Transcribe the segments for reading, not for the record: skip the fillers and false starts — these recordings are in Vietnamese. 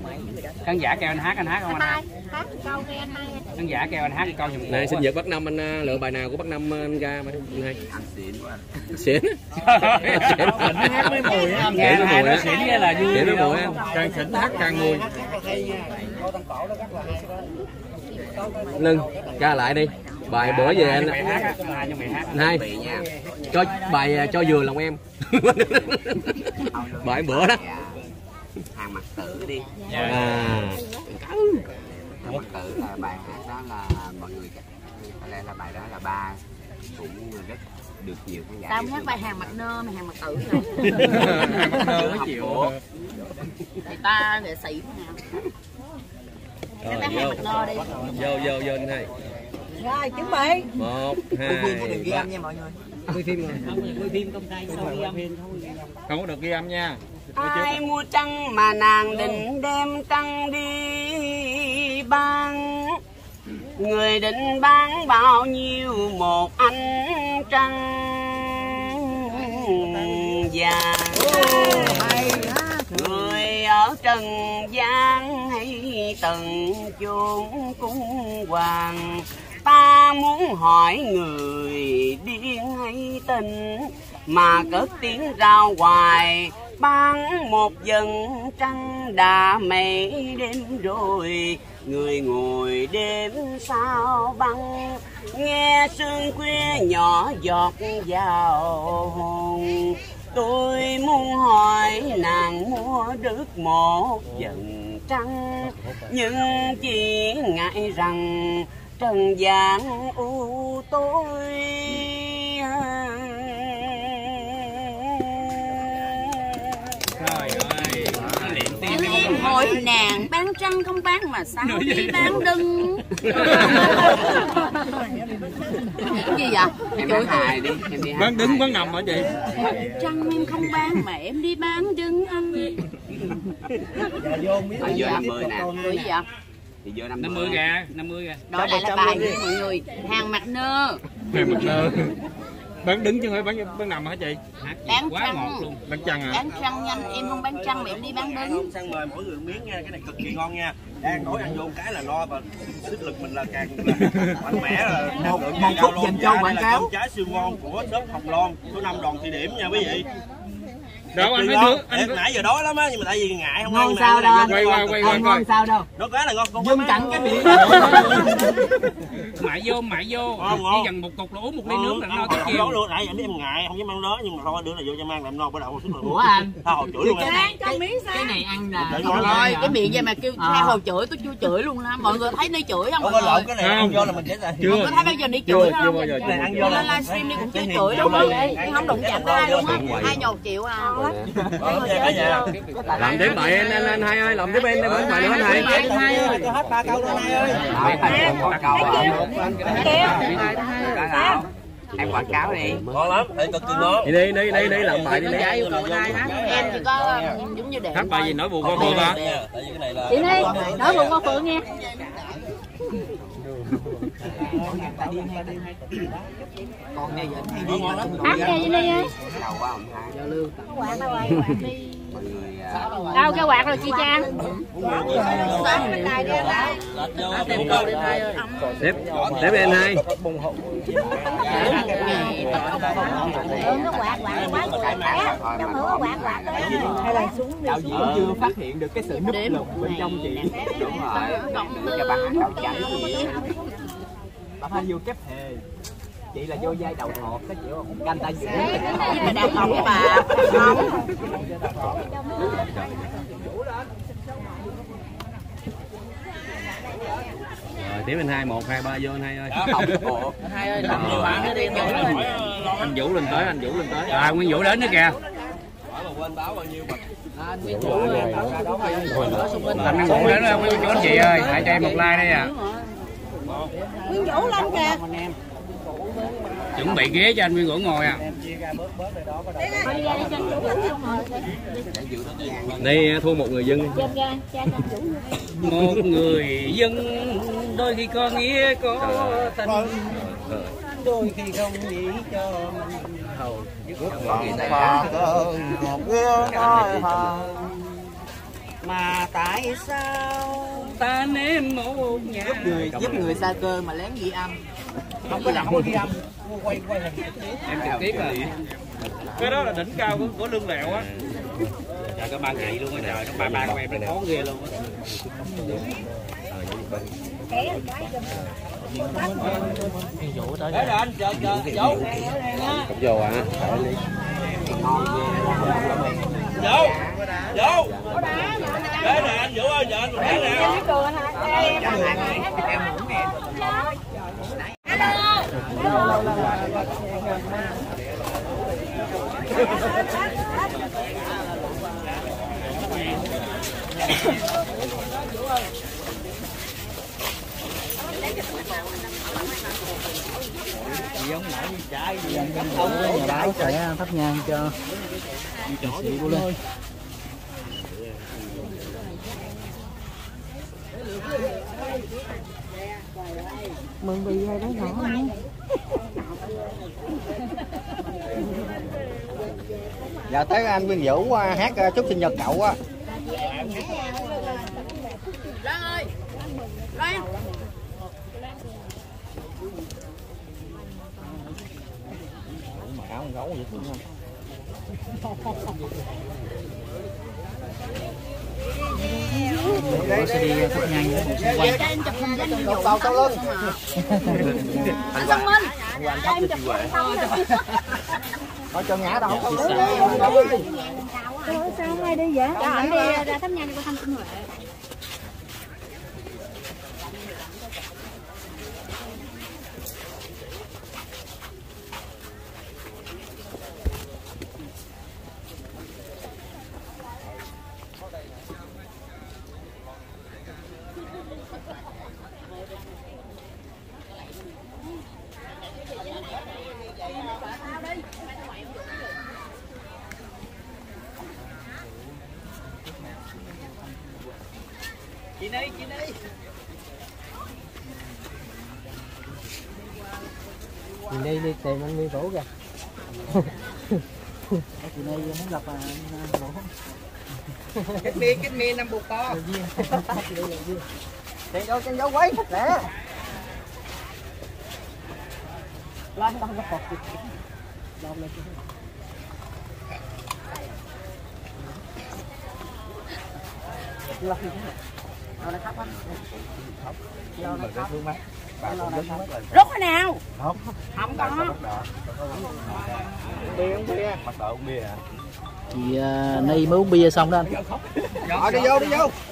Khán giả kêu anh hát không anh? Hát câu nghe anh hai. Khán giả kêu anh hát câu giùm. Này sinh nhật Bắc Năm anh lựa bài nào của Bắc Năm anh ra mà anh hay. Xịn quá. Xịn. Anh hát với mùi á. Nghe hai nó xịn với là vui. Xịn với mùi em. Càng xịn hát càng mùi. Lưng ca lại đi. Bài bữa về anh hai cho bài cho vừa lòng em. Bài bữa đó Hàng Mặt Tử đi. à Hàng Mặt Tử là bài hát đó là mọi người có lẽ là bài đó là ba cũng rất được nhiều khán giả. Tao không hát bài Hàng Mặt Nơ mà Hàng Mặt Tử này. Chưa chịu. Người ta nghệ sĩ nào. rồi Hàng Mặt Nơ đi. vô anh hai. Rồi chuẩn bị. 1 2 3 nha mọi người. Quay phim công khai không có được ghi âm nha. Ai mua trăng mà nàng định đem trăng đi bán, người định bán bao nhiêu một ánh trăng vàng. Người ở trần gian hay tận chốn cung hoàng, ta muốn hỏi người điên hay tình mà cất tiếng rao hoài, bán một dần trăng đã mấy đêm rồi, người ngồi đêm sao băng, nghe sương khuya nhỏ giọt vào hồn. Tôi muốn hỏi nàng mua được một dần trăng, nhưng chỉ ngại rằng trần gian u tối. Hỏi nàng bán trăng không bán mà sao đi bán đưng. Gì vậy? Em bán hài đi, em đi Bán đứng bán nằm hả chị? Trăng em không bán mà em đi bán đưng anh. Ở vô 50 nè. Rồi gì vậy? Thì vô 50 kìa, 50 kìa. Đó lại là bài của mọi người. Hàng Mặt Nơ. Hàng Mặt Nơ. Bán đứng chứ không phải bán nằm hả chị? Bán quá trăng. ngọt luôn. Bán trăng à? Bán trăng nhanh, em không bán trăng mà em đi bán đứng. Sang mời mỗi người miếng nha, cái này cực kỳ ngon nha. Đang nói ăn vô cái là no và sức lực mình là càng mạnh mẽ, là một phút dành cho quảng cáo. Cơm trái siêu ngon của shop Hồng Loan, số 5 Đoàn Thị Điểm nha quý vị. Đâu anh nói Em nãy giờ đói lắm á, nhưng mà tại vì ngại không ngon ăn. Sao đâu? Quay qua Ngon sao đâu? Nó cái là ngon con. Dưng cặn cái miệng. Mại vô. Chỉ cần một cục là uống một ly nước là no tới chiều. Đói luôn, nãy em ngại không dám ăn đó, nhưng mà thôi đưa là vô cho mang làm no bắt đầu sức lực. Ủa anh? Thôi chửi luôn em. Cái này ăn là Rồi, cái miệng vậy mà kêu theo hồi chửi, tôi chưa chửi luôn ha. Mọi người thấy đi chửi không? Không có lộn, cái này ăn vô là mình sẽ là. Mọi người thấy bao giờ đi chửi không? bao giờ Cái này ăn vô Lên livestream đi cũng chưa chửi đúng không? Không đụng chạm ai luôn á. 20 triệu à. làm tiếp bài anh hai ơi, làm tiếp em đây bài nữa anh hai ơi. Hết 3 câu rồi hai ơi. Em quảng cáo đi. Ngon lắm, thấy cực kỳ ngon. đi làm bài đi. Em chỉ có giống như để Hát bài gì nổi buồn qua phượng hả? chị đi nói buồn qua phượng nha. Con nghe vậy Hát nghe vậy đi ơi. đầu quá ông hai. Giao lưu. Quạt đi. Mọi người Đâu cái quạt rồi chị Trang. Tiếp đi anh hai. đạo diễn chưa phát hiện được cái sự núp lục bên trong chị. Đúng rồi. Cho bạn hát đầu chánh. Bạn hay vô kép hề. Chị là vô vai đầu hột đó chịu không? Canh ta chịu. Mà đầu hột cái bà. Không. Rồi tiếp anh hai 1 2 3 vô anh hai ơi. Anh hai ơi làm nhiều bạn nó đi. Anh Vũ lên tới, À Nguyên Vũ đến nữa kìa. Quên báo bao nhiêu mà. Anh Nguyên Vũ đến rồi, Nguyên Vũ anh chị ơi, hãy cho em một like đi à. Nguyên Vũ lên kìa. Chuẩn bị ghế cho anh Nguyên Vũ ngồi à. Đây thua một người dân. Một người dân đôi khi có nghĩa có tình, đôi khi không nghĩ cho mình. Mà tại sao ta ném một nhà giúp người xa cơ mà lén ghi âm. không có nào không có ghi âm? Quay em trực tiếp à. Cái đó là đỉnh cao của lương lẹo á. Trời có 3 ngày luôn á trời, nó ba của em nó khó ghê luôn á. Đấy là anh chờ Vũ. Không vô à. Vũ. Vũ. Đấy là anh Vũ ơi, giờ anh thấy nè. Nhà báo sẽ thắp nhang cho nghệ sĩ của Linh. Mượn bì hay đó nhỏ nhé. Dạ tới anh Nguyên Vũ hát chúc sinh nhật cậu á. Lan ơi. Lan. Áo con gấu vậy cũng không. Tôi sẽ đi thắp nhang Vậy cho em chụp hình cho anh Vũ. Tao lưng. Anh Văn Minh. Cho em chụp thôi cho ngã đâu. Sao ai đi vậy? Cho anh đi ra thắp nhang cho cô Thanh Xuân Huệ. Chị đi. Chị Ni đi tìm anh Nguyên Vũ kìa. Chị Ni muốn gặp anh Vũ. Cái miên năm bù to. Trên dấu quấy nè. Lên đâu nó phật. Lên lên. Rút cái nào? Không có. Bia uống bia. Bắt đầu uống bia à? Chị Ni mới uống bia xong đó anh. Rồi đi vô.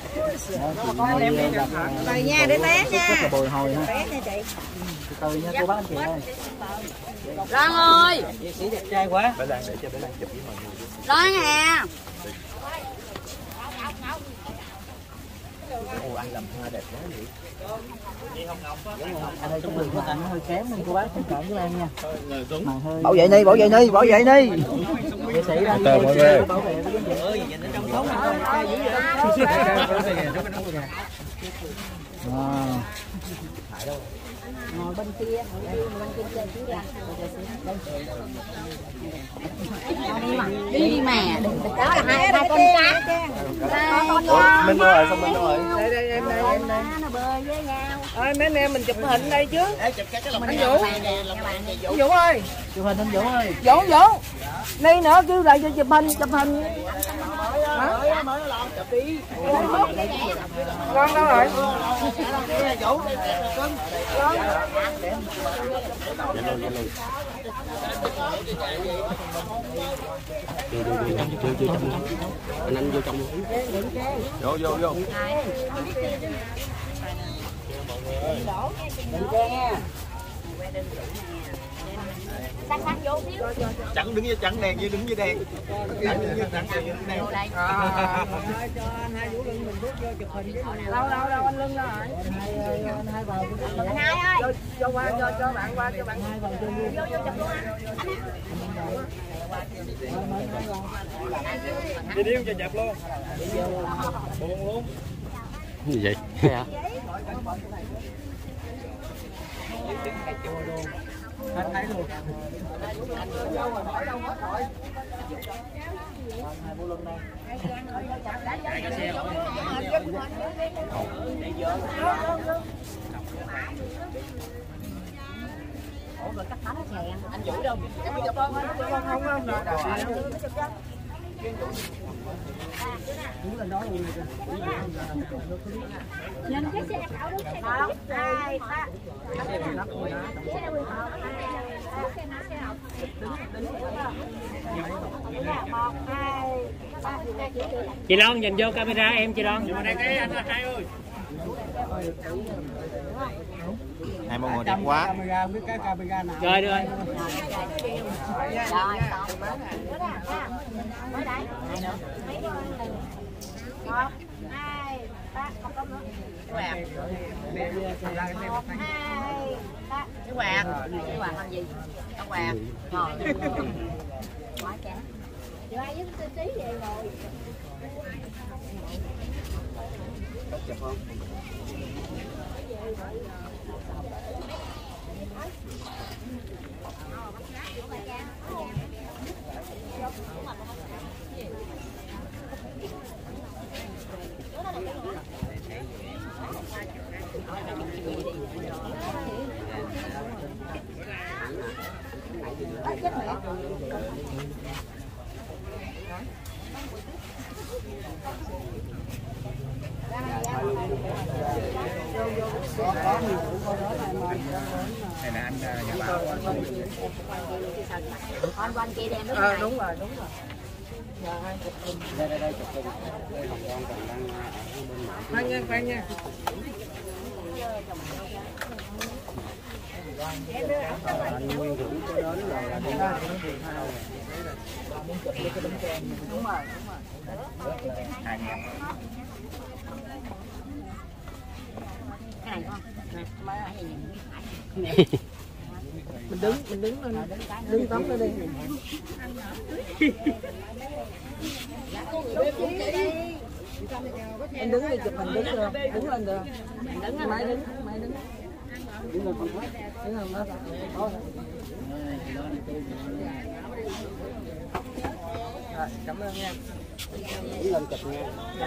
Rồi nha, để té nha. Rất là bồi hồi ha. Té nha chị. Từ từ nha cô bác anh chị ơi. Lan ơi. Nghệ sĩ đẹp trai quá. Bé Lan để cho bé Lan chụp với mọi người. Lan à. Ồ anh làm hoa đẹp quá vậy. Anh ơi trong đường của anh nó hơi kém nên cô bác thông cảm với em nha. Bảo vệ Ni. Nghệ sĩ đang bảo vệ trong sống Ngồi bên kia chơi chứ ra. Đi mà. Đó là hai con cá. Minh đâu rồi, xong Minh đâu rồi? Đây em đây. Nó bơi với nhau. Ơi mấy anh em mình chụp hình đây chứ. Chụp cái lòng Anh Vũ. Vũ ơi. chụp hình anh Vũ ơi. Vũ. Ni nữa kêu lại cho chụp hình. Hả? Con đâu rồi? Anh vô trong luôn. Vô. Chẳng đứng với chẳng đèn như đứng với đèn. Chẳng đứng với chẳng đèn như đứng đèn. Cho anh hai Vũ Lưng mình bước vô chụp hình với mình. Đâu anh Lưng đâu rồi? Anh hai vào Anh hai ơi. Cho qua cho bạn qua cho bạn. Vô chụp luôn anh. Đi điêu cho chụp luôn. Buồn luôn. Gì vậy? hết thấy luôn. Hai Vũ Lưng đây. Anh Vũ đâu? Nhìn cái xe cậu đứng xe 1, 2, 3. Xe quyền họ. Xe nó xe học. Chị Loan nhìn vô camera em chị Loan. Hai mọi người đẹp quá. Rồi rồi. Quạt. Cái quạt làm gì? Cái quạt. Rồi. Quá chán. Chị ai với cái tí vậy rồi. Này là anh nhà báo. Con quanh kia đem Đúng rồi. Đây chụp hình. Đây Hồng Loan còn đang ở bên khoan nha. Anh Nguyên Thưởng có đến là đi ra. Đúng rồi. Cái này con. Mình đứng lên. Đứng tắm lên đi. Em đứng đi chụp hình đứng được. Đứng lên được. Máy đứng. Đứng lên phòng khách. Đứng lên đó. Rồi, cảm ơn nha. Đứng lên chụp nha.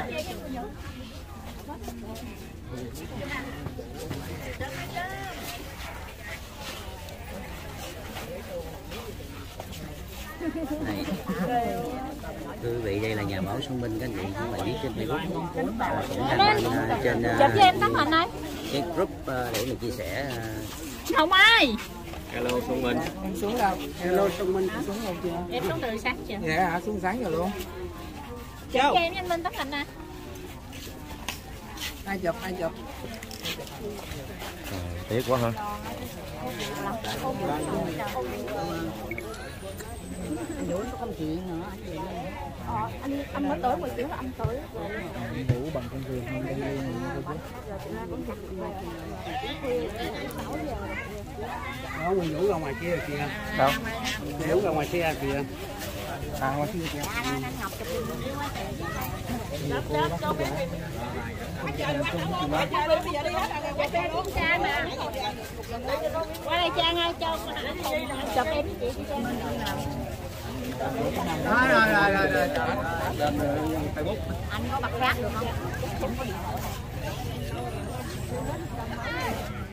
Này. Thưa quý vị, đây là nhà báo Xuân Minh, các anh chị cũng là viết trên Facebook, cũng đăng trên chụp cho em tấm hình này. cái group để mình chia sẻ. Không ai. Hello Xuân Minh. Em xuống đâu? Hello Xuân Minh, em xuống đâu chưa? Em xuống từ sáng chưa? Dạ hả, xuống sáng rồi luôn. Chụp cho em với anh Minh tấm hình nè. Ai chụp? Tiếc quá hả? Anh Vũ có công chuyện nữa. Anh mới tới 10 tiếng là anh tới. Đủ bằng công việc không đi. Đó, mình Vũ ra ngoài kia kìa. Đâu? Vũ ra ngoài kia kìa. Ngoài kia kìa. Qua đây Trang ơi, cho chụp em với chị Trang. Rồi. Anh có bật rác được không?